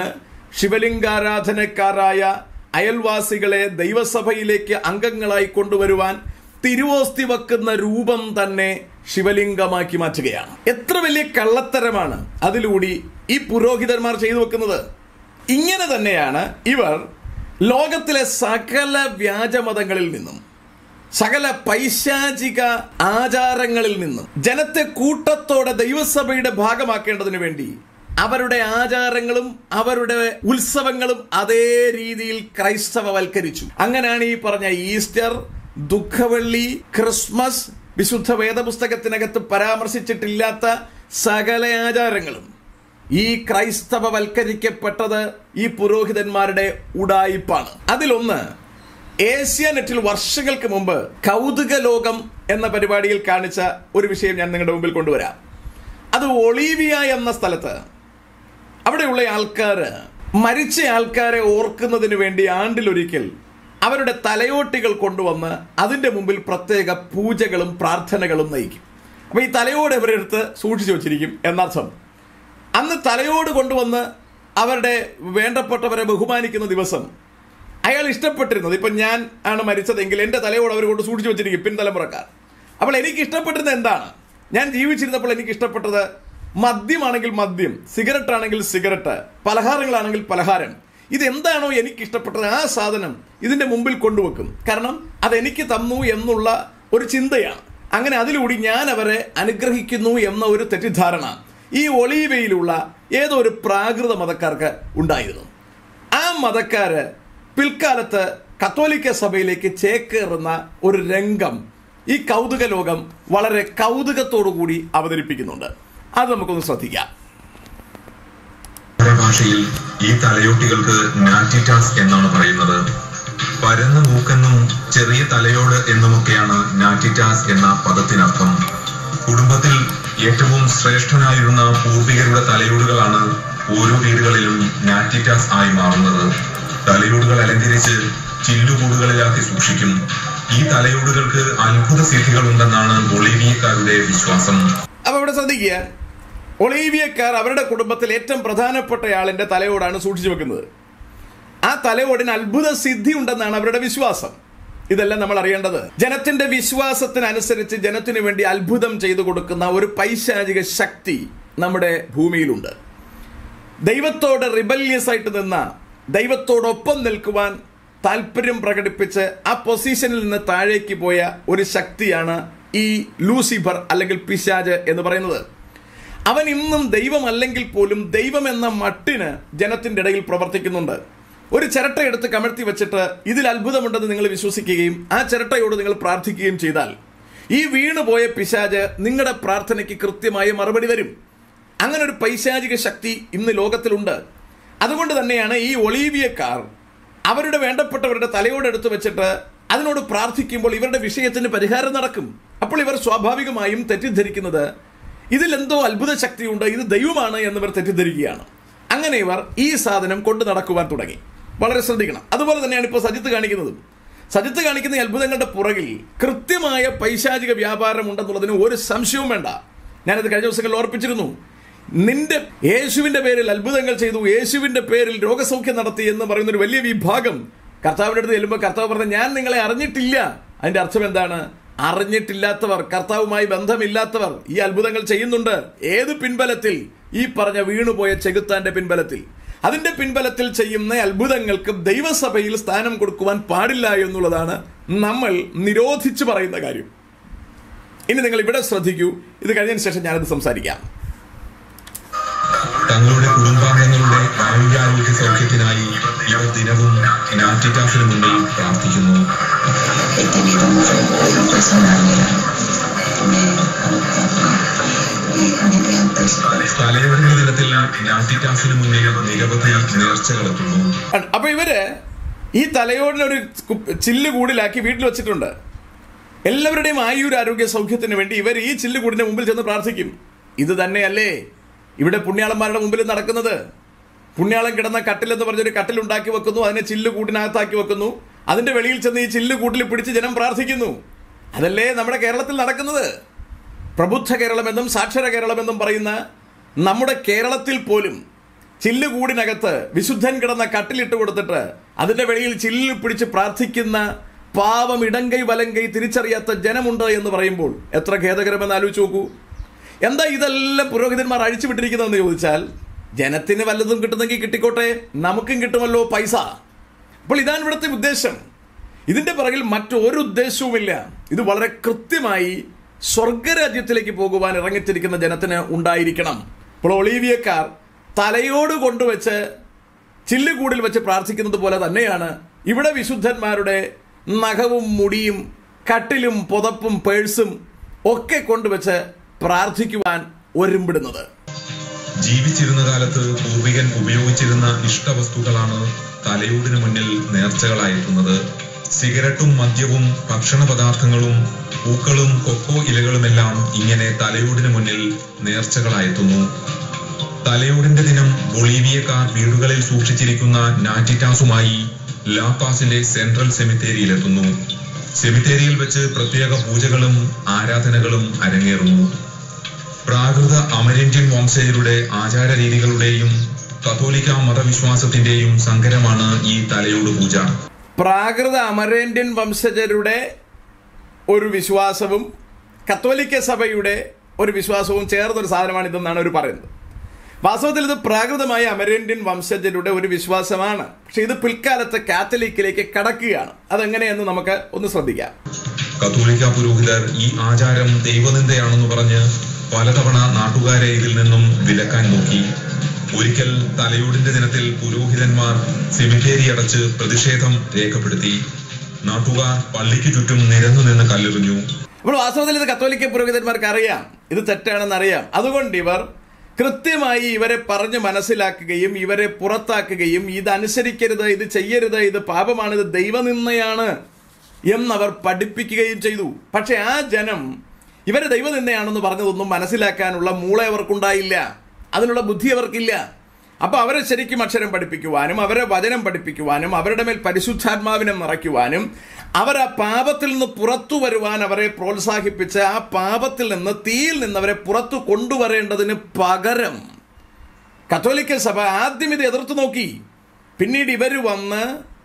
ശിവലിംഗാരാധനക്കാരായ അയൽവാസികളെ ദൈവസഭയിലേക്ക് അംഗങ്ങളായി കൊണ്ടുവരുവാൻ തിരുവോസ്തി വെക്കുന്ന രൂപം തന്നെ ശിവലിംഗമാക്കി മാറ്റുകയാണ്. എത്ര വലിയ കള്ളത്തരമാണ് അതിലൂടെ ഈ പുരോഹിതന്മാർ ചെയ്തു വെക്കുന്നത്. ഇങ്ങനെ തന്നെയാണ് ഇവർ ലോകത്തിലെ സകല വ്യാജമതങ്ങളിൽ നിന്നും സകല പൈശാചിക ആചാരങ്ങളിൽ നിന്നും ജനത്തെ കൂട്ടത്തോടെ ദൈവസഭയുടെ ഭാഗമാക്കേണ്ടതിന് വേണ്ടി അവരുടെ ആചാരങ്ങളും അവരുടെ ഉത്സവങ്ങളും അതേ രീതിയിൽ ക്രൈസ്തവവൽക്കരിച്ചു. അങ്ങനെയാണ് ഈ പറഞ്ഞ ഈസ്റ്റർ, ദുഃഖവെള്ളി, ക്രിസ്മസ്, വിശുദ്ധ വേദപുസ്തകത്തിനകത്ത് പരാമർശിച്ചിട്ടില്ലാത്ത സകല ആചാരങ്ങളും ഈ ക്രൈസ്തവവൽക്കരിക്കപ്പെട്ടത് ഈ പുരോഹിതന്മാരുടെ ഉഡായിപ്പാണ്. അതിലൊന്ന്, ഏഷ്യാനെറ്റിൽ വർഷങ്ങൾക്ക് മുമ്പ് കൗതുക ലോകം എന്ന പരിപാടിയിൽ കാണിച്ച ഒരു വിഷയം ഞാൻ നിങ്ങളുടെ മുമ്പിൽ കൊണ്ടുവരാം. അത് ഒളീവിയ എന്ന സ്ഥലത്ത് അവിടെയുള്ള ആൾക്കാർ മരിച്ച ആൾക്കാരെ ഓർക്കുന്നതിന് വേണ്ടി ആണ്ടിലൊരിക്കൽ അവരുടെ തലയോട്ടികൾ കൊണ്ടുവന്ന് അതിൻ്റെ മുമ്പിൽ പ്രത്യേക പൂജകളും പ്രാർത്ഥനകളും നയിക്കും. അപ്പോൾ ഈ തലയോട് ഇവരെടുത്ത് സൂക്ഷിച്ചു വച്ചിരിക്കും എന്നർത്ഥം. അന്ന് തലയോട് കൊണ്ടുവന്ന് അവരുടെ വേണ്ടപ്പെട്ടവരെ ബഹുമാനിക്കുന്ന ദിവസം അയാൾ ഇഷ്ടപ്പെട്ടിരുന്നത്, ഇപ്പം ഞാൻ ആണ് മരിച്ചതെങ്കിൽ എൻ്റെ തലയോട് അവർ കൊണ്ട് സൂക്ഷിച്ചു വെച്ചിരിക്കും പിൻതലമുറക്കാർ. അപ്പോൾ എനിക്ക് ഇഷ്ടപ്പെട്ടിരുന്നത് എന്താണ്? ഞാൻ ജീവിച്ചിരുന്നപ്പോൾ എനിക്ക് ഇഷ്ടപ്പെട്ടത് മദ്യമാണെങ്കിൽ മദ്യം, സിഗരറ്റ് ആണെങ്കിൽ സിഗരറ്റ്, പലഹാരങ്ങളാണെങ്കിൽ പലഹാരം. ഇതെന്താണോ എനിക്ക് ഇഷ്ടപ്പെട്ടത് ആ സാധനം ഇതിൻ്റെ മുമ്പിൽ കൊണ്ടുവെക്കും. കാരണം അതെനിക്ക് തന്നു എന്നുള്ള ഒരു ചിന്തയാണ്. അങ്ങനെ അതിലൂടെ ഞാൻ അവരെ അനുഗ്രഹിക്കുന്നു എന്ന ഒരു തെറ്റിദ്ധാരണ ഈ ഒളീവയിലുള്ള ഏതോ ഒരു പ്രാകൃത മതക്കാർക്ക് ഉണ്ടായിരുന്നു. ആ മതക്കാര് പിൽക്കാലത്ത് കത്തോലിക്ക സഭയിലേക്ക് ചേക്കേറുന്ന ഒരു രംഗം ഈ കൗതുക ലോകം വളരെ കൗതുകത്തോടു കൂടി അവതരിപ്പിക്കുന്നുണ്ട്. അത് നമുക്കൊന്ന് ശ്രദ്ധിക്കാം. ഭാഷയിൽ ഈ തലയോട്ടികൾക്ക് നാറ്റിറ്റാസ് എന്നാണ് പറയുന്നത്. പരന്ന മൂക്കെന്നും ചെറിയ തലയോട് എന്നുമൊക്കെയാണ് നാറ്റിറ്റാസ് എന്ന പദത്തിനർത്ഥം. കുടുംബത്തിൽ ഏറ്റവും ശ്രേഷ്ഠനായിരുന്ന പൂർവികരുടെ തലയോടുകളാണ് ഓരോ വീടുകളിലും നാറ്റിറ്റാസ് ആയി മാറുന്നത്. തലയോടുകൾ അലങ്കരിച്ച് ചില്ലുകൂടുകളിലാക്കി സൂക്ഷിക്കും. ഈ തലയോടുകൾക്ക് അത്ഭുത സിദ്ധികൾ ഉണ്ടെന്നാണ് ഒളീവിയക്കാരുടെ വിശ്വാസം. അപ്പൊ ഇവിടെ ശ്രദ്ധിക്കുക, ഒളീവിയക്കാർ അവരുടെ കുടുംബത്തിൽ ഏറ്റവും പ്രധാനപ്പെട്ടയാളിന്റെ തലയോടാണ് സൂക്ഷിച്ചു വെക്കുന്നത്. ആ തലയോടിന് അത്ഭുത സിദ്ധി ഉണ്ടെന്നാണ് അവരുടെ വിശ്വാസം. ഇതെല്ലാം നമ്മൾ അറിയേണ്ടത്. ജനത്തിന്റെ വിശ്വാസത്തിനനുസരിച്ച് ജനത്തിനു വേണ്ടി അത്ഭുതം ചെയ്തു കൊടുക്കുന്ന ഒരു പൈശാചിക ശക്തി നമ്മുടെ ഭൂമിയിലുണ്ട്. ദൈവത്തോട് റിബല്യസ് ആയിട്ട് നിന്ന, ദൈവത്തോടൊപ്പം നിൽക്കുവാൻ താല്പര്യം പ്രകടിപ്പിച്ച് ആ പൊസിഷനിൽ നിന്ന് താഴേക്ക് പോയ ഒരു ശക്തിയാണ് ഈ ലൂസിഫർ അല്ലെങ്കിൽ പിശാച് എന്ന് പറയുന്നത്. അവൻ ഇന്നും ദൈവമല്ലെങ്കിൽ പോലും ദൈവം എന്ന മട്ടിന് ജനത്തിന്റെ ഇടയിൽ പ്രവർത്തിക്കുന്നുണ്ട്. ഒരു ചിരട്ടയെടുത്ത് കമഴ്ത്തി വെച്ചിട്ട് ഇതിൽ അത്ഭുതമുണ്ടെന്ന് നിങ്ങൾ വിശ്വസിക്കുകയും ആ ചിരട്ടയോട് നിങ്ങൾ പ്രാർത്ഥിക്കുകയും ചെയ്താൽ ഈ വീണുപോയ പിശാച് നിങ്ങളുടെ പ്രാർത്ഥനയ്ക്ക് കൃത്യമായ മറുപടി തരും. അങ്ങനെ ഒരു പൈശാചിക ശക്തി ഇന്ന് ലോകത്തിലുണ്ട്. അതുകൊണ്ട് തന്നെയാണ് ഈ ഒളീവിയക്കാർ അവരുടെ വേണ്ടപ്പെട്ടവരുടെ തലയോട് എടുത്തു വെച്ചിട്ട് അതിനോട് പ്രാർത്ഥിക്കുമ്പോൾ ഇവരുടെ വിഷയത്തിന് പരിഹാരം നടക്കും. അപ്പോൾ ഇവർ സ്വാഭാവികമായും തെറ്റിദ്ധരിക്കുന്നത് ഇതിലെന്തോ അത്ഭുത ശക്തിയുണ്ട്, ഇത് ദൈവമാണ് എന്നിവർ തെറ്റിദ്ധരിക്കുകയാണ്. അങ്ങനെ ഇവർ ഈ സാധനം കൊണ്ട് നടക്കുവാൻ തുടങ്ങി. വളരെ ശ്രദ്ധിക്കണം. അതുപോലെ തന്നെയാണ് ഇപ്പോൾ സജിത്ത് കാണിക്കുന്നതും. സജിത്ത് കാണിക്കുന്ന ഈ അത്ഭുതങ്ങളുടെ പുറകിൽ കൃത്യമായ പൈശാചിക വ്യാപാരം ഉണ്ടെന്നുള്ളതിന് ഒരു സംശയവും വേണ്ട. ഞാനത് കഴിഞ്ഞ ദിവസങ്ങളിൽ ഓർപ്പിച്ചിരുന്നു. നിന്റെ യേശുവിന്റെ പേരിൽ അത്ഭുതങ്ങൾ ചെയ്തു, യേശുവിന്റെ പേരിൽ രോഗസൗഖ്യം നടത്തി എന്ന് പറയുന്ന ഒരു വലിയ വിഭാഗം കർത്താവിന്റെ അടുത്ത് ചെല്ലുമ്പോൾ കർത്താവ് പറഞ്ഞ ഞാൻ നിങ്ങളെ അറിഞ്ഞിട്ടില്ല. അതിന്റെ അർത്ഥം എന്താണ്? അറിഞ്ഞിട്ടില്ലാത്തവർ, കർത്താവുമായി ബന്ധമില്ലാത്തവർ ഈ അത്ഭുതങ്ങൾ ചെയ്യുന്നുണ്ട്. ഏത് പിൻബലത്തിൽ? ഈ പറഞ്ഞ വീണുപോയ ചെകുത്താന്റെ പിൻബലത്തിൽ. അതിന്റെ പിൻബലത്തിൽ ചെയ്യുന്ന അത്ഭുതങ്ങൾക്ക് ദൈവസഭയിൽ സ്ഥാനം കൊടുക്കുവാൻ പാടില്ല എന്നുള്ളതാണ് നമ്മൾ നിരോധിച്ചു പറയുന്ന കാര്യം. ഇനി നിങ്ങൾ ഇവിടെ ശ്രദ്ധിക്കൂ. ഇത് കഴിഞ്ഞതിന് ശേഷം ഞാനത് സംസാരിക്കാം. തങ്ങളുടെ കുടുംബാംഗങ്ങളുടെ ആരോഗ്യാരോഗ്യ സൗഖ്യത്തിനായി ഇവർ ദിനവും നാറ്റിറ്റാസിന് മുന്നിൽ പ്രാർത്ഥിക്കുന്നു. തലയോടുന്ന ദിനത്തിൽ നാറ്റിറ്റാസിന് മുന്നിൽ നിരവധി നേർച്ചകളെത്തുന്നു. അപ്പൊ ഇവര് ഈ തലയോടിനൊരു ചില്ലുകൂടിലാക്കി വീട്ടിൽ വെച്ചിട്ടുണ്ട്. എല്ലാവരുടെയും ആയുരാരോഗ്യ സൗഖ്യത്തിന് വേണ്ടി ഇവർ ഈ ചില്ലുകൂടിന്റെ മുമ്പിൽ ചെന്ന് പ്രാർത്ഥിക്കും. ഇത് തന്നെയല്ലേ ഇവിടെ പുണ്യാളന്മാരുടെ മുമ്പിൽ നടക്കുന്നത്? പുണ്യാളം കിടന്ന കട്ടിലെന്ന് പറഞ്ഞൊരു കട്ടിലുണ്ടാക്കി വെക്കുന്നു, അതിനെ ചില്ലുകൂട്ടിനകത്താക്കി വെക്കുന്നു, അതിന്റെ വെളിയിൽ ചെന്ന് ഈ ചില്ലുകൂട്ടിൽ പിടിച്ച് ജനം പ്രാർത്ഥിക്കുന്നു. അതല്ലേ നമ്മുടെ കേരളത്തിൽ നടക്കുന്നത്? പ്രബുദ്ധ കേരളമെന്നും സാക്ഷര കേരളമെന്നും പറയുന്ന നമ്മുടെ കേരളത്തിൽ പോലും ചില്ലുകൂടിനകത്ത് വിശുദ്ധൻ കിടന്ന കട്ടിലിട്ട് കൊടുത്തിട്ട് അതിന്റെ വെളിയിൽ ചില്ല് പിടിച്ച് പ്രാർത്ഥിക്കുന്ന പാവം ഇടങ്കൈ വലങ്കൈ തിരിച്ചറിയാത്ത ജനമുണ്ട് എന്ന് പറയുമ്പോൾ എത്ര ഖേദകരമെന്ന് ആലോചിച്ച് നോക്കൂ. എന്താ ഇതെല്ലാം പുരോഹിതന്മാർ അഴിച്ചുവിട്ടിരിക്കുന്നതെന്ന് ചോദിച്ചാൽ, ജനത്തിന് വല്ലതും കിട്ടുന്നെങ്കിൽ കിട്ടിക്കോട്ടെ, നമുക്കും കിട്ടുമല്ലോ പൈസ. അപ്പോൾ ഇതാണ് ഇവിടുത്തെ ഉദ്ദേശം. ഇതിന്റെ പിറകിൽ മറ്റൊരു ഉദ്ദേശവുമില്ല. ഇത് വളരെ കൃത്യമായി സ്വർഗരാജ്യത്തിലേക്ക് പോകുവാൻ ഇറങ്ങിത്തിരിക്കുന്ന ജനത്തിന് ഉണ്ടായിരിക്കണം. ഇപ്പോൾ ഒളീവിയക്കാർ തലയോട് കൊണ്ടുവച്ച് ചില്ലുകൂടിൽ വെച്ച് പ്രാർത്ഥിക്കുന്നത് പോലെ തന്നെയാണ് ഇവിടെ വിശുദ്ധന്മാരുടെ നഖവും മുടിയും കട്ടിലും പുതപ്പും പേഴ്സും ഒക്കെ കൊണ്ടുവച്ച് പ്രാർത്ഥിക്കുവാൻ ഒരുമ്പിടുന്നത്. ജീവിച്ചിരുന്ന കാലത്ത് പൂർവികൻ ഉപയോഗിച്ചിരുന്ന ഇഷ്ടവസ്തുക്കളാണ് തലയോടിന് മുന്നിൽ നേർച്ചകളായെത്തുന്നത്. സിഗരറ്റും മദ്യവും ഭക്ഷണ പദാർത്ഥങ്ങളും പൂക്കളും കൊക്കോ ഇലകളുമെല്ലാം ഇങ്ങനെ തലയോടിന് മുന്നിൽ നേർച്ചകളായെത്തുന്നു. തലയോടിന്റെ ദിനം ബൊളീവിയക്കാർ വീടുകളിൽ സൂക്ഷിച്ചിരിക്കുന്ന നാറ്റിറ്റാസുമായി ലാപാസിലെ സെൻട്രൽ സെമിത്തേരിയിലെത്തുന്നു. സെമിത്തേരിയിൽ വെച്ച് പ്രത്യേക പൂജകളും ആരാധനകളും അരങ്ങേറുന്നു. പ്രാകൃത അമരന്ത്യൻ വംശജരുടെ ആചാര രീതികളുടെയും കത്തോലിക്ക മതവിശ്വാസത്തിന്റെയും സങ്കരമാണ് ഈ തലയോട് പൂജ. പ്രാകൃത അമരന്ത്യൻ വംശജരുടെ ഒരു വിശ്വാസവും കത്തോലിക്ക സഭയുടെ ഒരു വിശ്വാസവും ചേർന്നൊരു സാധനമാണ് ഇതെന്നാണ് അവർ പറയുന്നത്. വാസ്തവത്തിൽ ഇത് പ്രാകൃതമായ അമരന്ത്യൻ വംശജരുടെ ഒരു വിശ്വാസമാണ്. പക്ഷെ ഇത് പിൽക്കാലത്ത് കാത്തലിക്കിലേക്ക് കടക്കുകയാണ്. അതെങ്ങനെയെന്ന് നമുക്ക് ഒന്ന് ശ്രദ്ധിക്കാം. കത്തോലിക്ക പുരോഹിതർ ഈ ആചാരം ദൈവനിന്ദയാണെന്ന് പറഞ്ഞ് പലതവണ നാട്ടുകാരെ ഇതിൽ നിന്നും വിലക്കാൻ നോക്കി. ഒരിക്കൽ തലയോടിന്റെ ദിനത്തിൽ പുരോഹിതന്മാർ സെമിത്തേരി അടച്ച് പ്രതിഷേധം രേഖപ്പെടുത്തി. നാട്ടുകാർ പള്ളിക്ക് ചുറ്റും നിരന്നു നിന്ന് കല്ലെറിഞ്ഞു. അപ്പോൾ വാസ്തവത്തിൽ ഇത് കത്തോലിക്ക പുരോഹിതന്മാർക്ക് അറിയാം, ഇത് തെറ്റാണെന്ന് അറിയാം. അതുകൊണ്ട് ഇവർ കൃത്യമായി ഇവരെ പറഞ്ഞ് മനസ്സിലാക്കുകയും ഇവരെ പുറത്താക്കുകയും ഇതനുസരിക്കരുത്, ഇത് ചെയ്യരുത്, ഇത് പാപമാണ്, ഇത് ദൈവനിന്ദയാണ് എന്നവർ പഠിപ്പിക്കുകയും ചെയ്തു. പക്ഷെ ആ ജനം ഇവരെ ദൈവനിന്ദയാണെന്ന് പറഞ്ഞതൊന്നും മനസ്സിലാക്കാനുള്ള മൂള അവർക്കുണ്ടായില്ല, അതിനുള്ള ബുദ്ധി അവർക്കില്ല. അപ്പൊ അവരെ ശരിക്കും അക്ഷരം പഠിപ്പിക്കുവാനും അവരെ വചനം പഠിപ്പിക്കുവാനും അവരുടെ മേൽ പരിശുദ്ധാത്മാവിനെ നിറയ്ക്കുവാനും അവർ ആ പാപത്തിൽ നിന്ന് പുറത്തു വരുവാൻ അവരെ പ്രോത്സാഹിപ്പിച്ച് ആ പാപത്തിൽ നിന്ന് തീയിൽ നിന്ന് അവരെ പുറത്തു കൊണ്ടുവരേണ്ടതിന് പകരം കത്തോലിക്ക സഭ ആദ്യം ഇത് എതിർത്തു നോക്കി. പിന്നീട് ഇവർ വന്ന്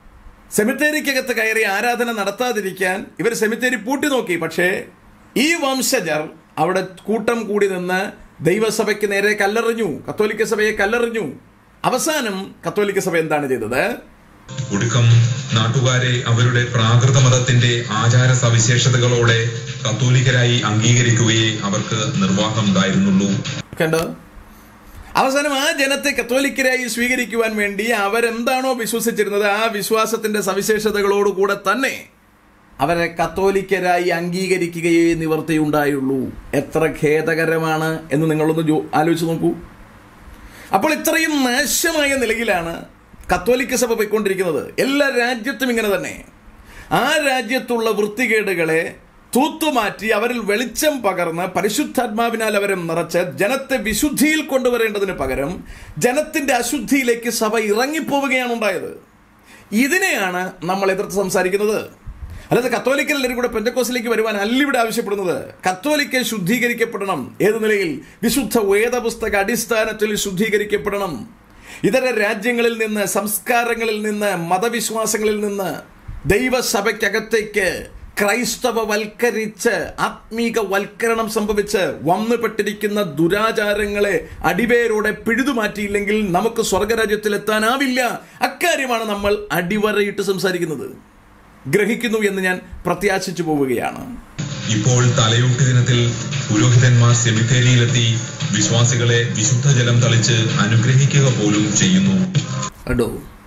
സെമിത്തേരിക്കകത്ത് കയറി ആരാധന നടത്താതിരിക്കാൻ ഇവർ സെമിത്തേരി പൂട്ടി നോക്കി. പക്ഷേ ഈ വംശജർ അവിടെ കൂട്ടം കൂടി നിന്ന് ദൈവസഭയ്ക്ക് നേരെ കല്ലെറിഞ്ഞു, കത്തോലിക്ക സഭയെ കല്ലെറിഞ്ഞു. അവസാനം കത്തോലിക്ക സഭ എന്താണ് ചെയ്തത്? ഒടുക്കം നാട്ടുകാരെ അവരുടെ പ്രാകൃത മതത്തിന്റെ ആചാര സവിശേഷതകളോടെ കത്തോലിക്കരായി അംഗീകരിക്കുകയേ അവർക്ക് നിർവാഹം ഉണ്ടായിരുന്നുള്ളൂ. കണ്ടോ? അവസാനം ആ ജനത്തെ കത്തോലിക്കരായി സ്വീകരിക്കുവാൻ വേണ്ടി അവരെന്താണോ വിശ്വസിച്ചിരുന്നത് ആ വിശ്വാസത്തിന്റെ സവിശേഷതകളോടുകൂടെ തന്നെ അവരെ കത്തോലിക്കരായി അംഗീകരിക്കുകയേ നിവർത്തിയുണ്ടായുള്ളൂ. എത്ര ഖേദകരമാണ് എന്ന് നിങ്ങളൊന്ന് ആലോചിച്ച് നോക്കൂ. അപ്പോൾ ഇത്രയും നാശമായ നിലയിലാണ് കത്തോലിക്ക സഭ പോയിക്കൊണ്ടിരിക്കുന്നത്. എല്ലാ രാജ്യത്തും ഇങ്ങനെ തന്നെ. ആ രാജ്യത്തുള്ള വൃത്തികേടുകളെ തൂത്തുമാറ്റി അവരിൽ വെളിച്ചം പകർന്ന് പരിശുദ്ധാത്മാവിനാൽ അവരെ നിറച്ച് ജനത്തെ വിശുദ്ധിയിൽ കൊണ്ടുവരേണ്ടതിന് പകരം ജനത്തിന്റെ അശുദ്ധിയിലേക്ക് സഭ ഇറങ്ങിപ്പോവുകയാണ് ഉണ്ടായത്. ഇതിനെയാണ് നമ്മൾ എതിർത്ത് സംസാരിക്കുന്നത്. അല്ലാതെ കത്തോലിക്കരെല്ലാവരും കൂടെ പെന്തക്കോസ്തിലേക്ക് വരുവാൻ അല്ല ഇവിടെ ആവശ്യപ്പെടുന്നത്. കത്തോലിക്ക ശുദ്ധീകരിക്കപ്പെടണം. ഏത് നിലയിൽ? വിശുദ്ധ വേദപുസ്തക അടിസ്ഥാനത്തിൽ ശുദ്ധീകരിക്കപ്പെടണം. ഇതര രാജ്യങ്ങളിൽ നിന്ന്, സംസ്കാരങ്ങളിൽ നിന്ന്, മതവിശ്വാസങ്ങളിൽ നിന്ന് ദൈവസഭയ്ക്കകത്തേക്ക് ക്രൈസ്തവവൽക്കരിച്ച് ആത്മീക വൽക്കരണം സംഭവിച്ച് വന്നുപെട്ടിരിക്കുന്ന ദുരാചാരങ്ങളെ അടിവേരോടെ പിഴുതുമാറ്റിയില്ലെങ്കിൽ നമുക്ക് സ്വർഗരാജ്യത്തിൽ എത്താനാവില്ല. അക്കാര്യമാണ് നമ്മൾ അടിവരയിട്ട് സംസാരിക്കുന്നത്. ഗ്രഹിക്കുന്നു എന്ന് ഞാൻ പ്രത്യാശിച്ചു പോവുകയാണ്. ഇപ്പോൾ തലയൂട്ട് ദിനത്തിൽ പുരോഹിതന്മാർ സെമിത്തേരിയിലെത്തി വിശ്വാസികളെ വിശുദ്ധ ജലം തളിച്ച് അനുഗ്രഹിക്കുക പോലും ചെയ്യുന്നു. കേട്ടോ?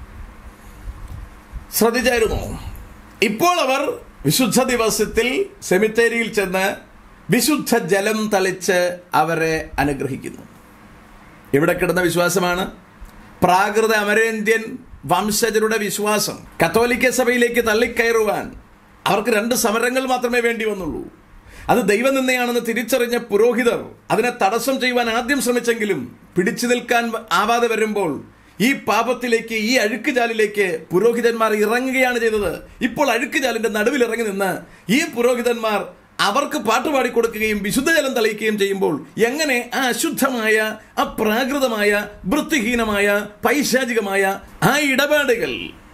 ശ്രദ്ധിച്ചായിരുന്നോ? ഇപ്പോൾ അവർ വിശുദ്ധ ദിവസത്തിൽ സെമിത്തേരിയിൽ ചെന്ന് വിശുദ്ധ ജലം തളിച്ച് അവരെ അനുഗ്രഹിക്കുന്നു. ഇവിടെ കിടന്ന വിശ്വാസമാണ് പ്രാകൃത അമരേന്ത്യൻ വംശജരുടെ വിശ്വാസം. കത്തോലിക്ക സഭയിലേക്ക് തള്ളിക്കയറുവാൻ അവർക്ക് രണ്ട് സമരങ്ങൾ മാത്രമേ വേണ്ടി വന്നുള്ളൂ. അത് ദൈവനിന്ദയാണെന്ന് തിരിച്ചറിഞ്ഞ പുരോഹിതർ അതിനെ തടസ്സം ചെയ്യുവാൻ ആദ്യം ശ്രമിച്ചെങ്കിലും പിടിച്ചു നിൽക്കാൻ ആവാതെ വരുമ്പോൾ ഈ പാപത്തിലേക്ക്, ഈ അഴുക്കുചാലിലേക്ക് പുരോഹിതന്മാർ ഇറങ്ങുകയാണ് ചെയ്തത്. ഇപ്പോൾ അഴുക്കുചാലിന്റെ നടുവിൽ ഇറങ്ങി നിന്ന് ഈ പുരോഹിതന്മാർ അവർക്ക് പാട്ടുപാടി കൊടുക്കുകയും വിശുദ്ധജലം തളിക്കുകയും ചെയ്യുമ്പോൾ എങ്ങനെ ആ അശുദ്ധമായ, അപ്രാകൃതമായ, വൃത്തിഹീനമായ, പൈശാചികമായ ആ ഇടപാടുകൾ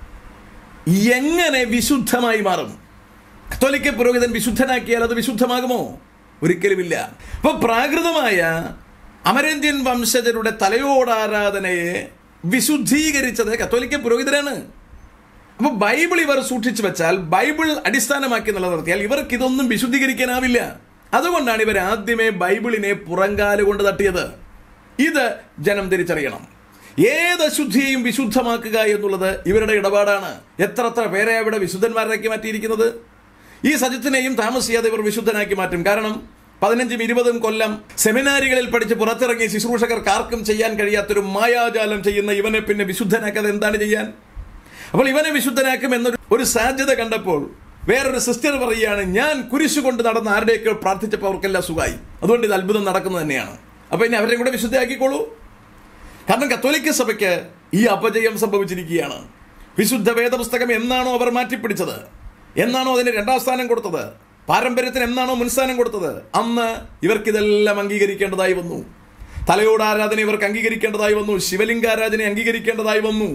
എങ്ങനെ വിശുദ്ധമായി മാറും? കത്തോലിക്ക പുരോഹിതൻ വിശുദ്ധനാക്കിയാൽ അത് വിശുദ്ധമാകുമോ? ഒരിക്കലുമില്ല. അപ്പൊ പ്രാകൃതമായ അമരേന്ത്യൻ വംശജരുടെ തലയോടാരാധനയെ വിശുദ്ധീകരിച്ചത് കത്തോലിക്ക പുരോഹിതരാണ്. അപ്പൊ ബൈബിൾ ഇവർ സൂക്ഷിച്ചു വെച്ചാൽ, ബൈബിൾ അടിസ്ഥാനമാക്കി നിലനിർത്തിയാൽ ഇവർക്ക് ഇതൊന്നും വിശുദ്ധീകരിക്കാനാവില്ല. അതുകൊണ്ടാണ് ഇവർ ആദ്യമേ ബൈബിളിനെ പുറങ്കാല് കൊണ്ട് തട്ടിയത്. ഇത് ജനം തിരിച്ചറിയണം. ഏത് അശുദ്ധിയെയും വിശുദ്ധമാക്കുക എന്നുള്ളത് ഇവരുടെ ഇടപാടാണ്. എത്ര എത്ര പേരെ അവിടെ വിശുദ്ധന്മാരാക്കി മാറ്റിയിരിക്കുന്നത്. ഈ സജിത്തിനെയും താമസിയാതെ ഇവർ വിശുദ്ധനാക്കി മാറ്റും. കാരണം പതിനഞ്ചും ഇരുപതും കൊല്ലം സെമിനാരികളിൽ പഠിച്ച് പുറത്തിറങ്ങിയ ശുശ്രൂഷകർക്ക് ആർക്കും ചെയ്യാൻ കഴിയാത്തൊരു മായാജാലം ചെയ്യുന്ന ഇവനെ പിന്നെ വിശുദ്ധനാക്കാതെ എന്താണ് ചെയ്യാൻ? അപ്പോൾ ഇവനെ വിശുദ്ധനാക്കും എന്നൊരു ഒരു സാധ്യത കണ്ടപ്പോൾ വേറൊരു സിസ്റ്റർ പറയുകയാണ്, ഞാൻ കുരിശു കൊണ്ട് നടന്ന ആരുടെയൊക്കെ പ്രാർത്ഥിച്ചപ്പോൾ അവർക്കെല്ലാം സുഖമായി, അതുകൊണ്ട് ഇത് അത്ഭുതം നടക്കുന്നത് തന്നെയാണ്. അപ്പൊ ഇനി അവരെ കൂടെ വിശുദ്ധയാക്കിക്കോളൂ. കാരണം കത്തോലിക്ക സഭയ്ക്ക് ഈ അപജയം സംഭവിച്ചിരിക്കുകയാണ്. വിശുദ്ധ വേദപുസ്തകം എന്നാണോ അവർ മാറ്റിപ്പിടിച്ചത്, എന്നാണോ അതിന് രണ്ടാം സ്ഥാനം കൊടുത്തത്, പാരമ്പര്യത്തിന് എന്നാണോ മുൻസ്ഥാനം കൊടുത്തത്, അന്ന് ഇവർക്കിതെല്ലാം അംഗീകരിക്കേണ്ടതായി വന്നു. തലയോട് ആരാധന ഇവർക്ക് അംഗീകരിക്കേണ്ടതായി വന്നു. ശിവലിംഗാരാധന അംഗീകരിക്കേണ്ടതായി വന്നു.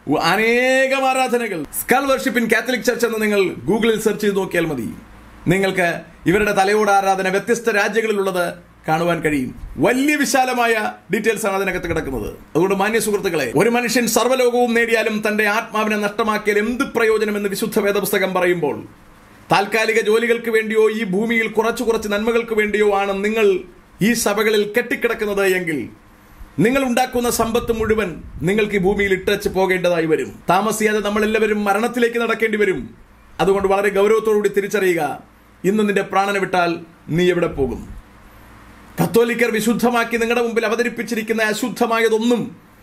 അനേകം ആരാധനകൾ. Skull worship in Catholic church എന്ന് നിങ്ങൾ ഗൂഗിളിൽ സെർച്ച് ചെയ്ത് നോക്കിയാൽ മതി. നിങ്ങൾക്ക് ഇവരുടെ തലയോട് ആരാധന വ്യത്യസ്ത രാജ്യങ്ങളിലുള്ളത് കാണുവാൻ കഴിയും. വലിയ വിശാലമായ ഡീറ്റെയിൽസ് ആണ് അതിനകത്ത് കിടക്കുന്നത്. അതുകൊണ്ട് മാന്യ സുഹൃത്തുക്കളെ, ഒരു മനുഷ്യൻ സർവ്വലോകവും നേടിയാലും തന്റെ ആത്മാവിനെ നഷ്ടമാക്കിയാൽ എന്ത് പ്രയോജനമെന്ന് വിശുദ്ധ വേദപുസ്തകം പറയുമ്പോൾ, താൽക്കാലിക ജോലികൾക്ക് വേണ്ടിയോ ഈ ഭൂമിയിൽ കുറച്ചു കുറച്ച് നന്മകൾക്ക് വേണ്ടിയോ ആണ് നിങ്ങൾ ഈ സഭകളിൽ കെട്ടിക്കിടക്കുന്നത് എങ്കിൽ നിങ്ങൾ ഉണ്ടാക്കുന്ന സമ്പത്ത് മുഴുവൻ നിങ്ങൾക്ക് ഈ ഭൂമിയിൽ ഇട്ടച്ച് പോകേണ്ടതായി വരും. താമസിയാതെ നമ്മൾ എല്ലാവരും മരണത്തിലേക്ക് നടക്കേണ്ടി വരും. അതുകൊണ്ട് വളരെ ഗൗരവത്തോടുകൂടി തിരിച്ചറിയുക, ഇന്ന് നിന്റെ പ്രാണനെ വിട്ടാൽ നീ എവിടെ പോകും? കത്തോലിക്കർ വിശുദ്ധമാക്കി നിങ്ങളുടെ മുമ്പിൽ അവതരിപ്പിച്ചിരിക്കുന്ന അശുദ്ധമായതൊന്നും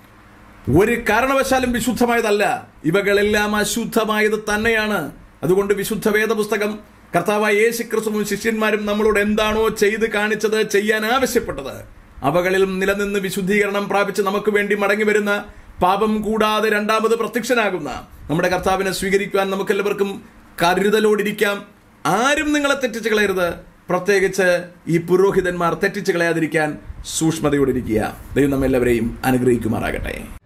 ഒരു കാരണവശാലും വിശുദ്ധമായതല്ല. ഇവകളെല്ലാം അശുദ്ധമായത് തന്നെയാണ്. അതുകൊണ്ട് വിശുദ്ധ വേദപുസ്തകം കർത്താവായ യേശുക്രിസ്തുവും ശിഷ്യന്മാരും നമ്മളോട് എന്താണോ ചെയ്ത് കാണിച്ചത്, ചെയ്യാൻ ആവശ്യപ്പെട്ടത്, അവകളിൽ നിലനിന്ന് വിശുദ്ധീകരണം പ്രാപിച്ച് നമുക്ക് വേണ്ടി മടങ്ങി വരുന്ന, പാപം കൂടാതെ രണ്ടാമത് പ്രത്യക്ഷനാകുന്ന നമ്മുടെ കർത്താവിനെ സ്വീകരിക്കുവാൻ നമുക്കെല്ലാവർക്കും കരുതലോടിരിക്കാം. ആരും നിങ്ങളെ തെറ്റിച്ച് കളയരുത്. പ്രത്യേകിച്ച് ഈ പുരോഹിതന്മാർ തെറ്റിച്ച് കളയാതിരിക്കാൻ സൂക്ഷ്മതയോടിരിക്കുക. ദൈവം നമ്മെല്ലാവരെയും അനുഗ്രഹിക്കുമാറാകട്ടെ.